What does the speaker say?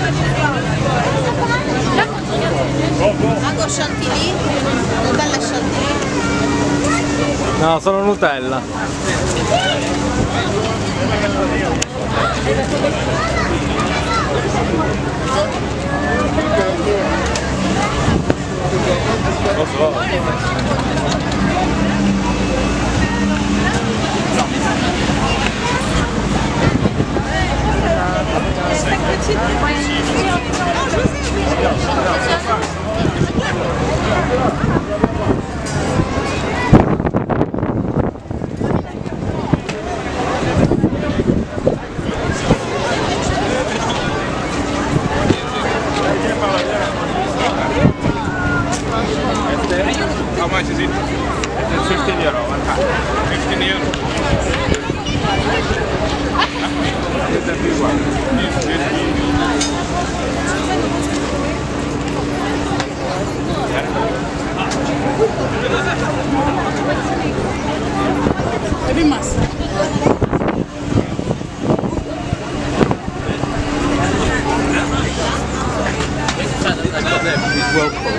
Mango chantilly, Nutella chantilly. No, sono Nutella. How much is it? It's 15 euro, one pack. 15 euro. It's the big one. It's 15. Maybe más. Welcome.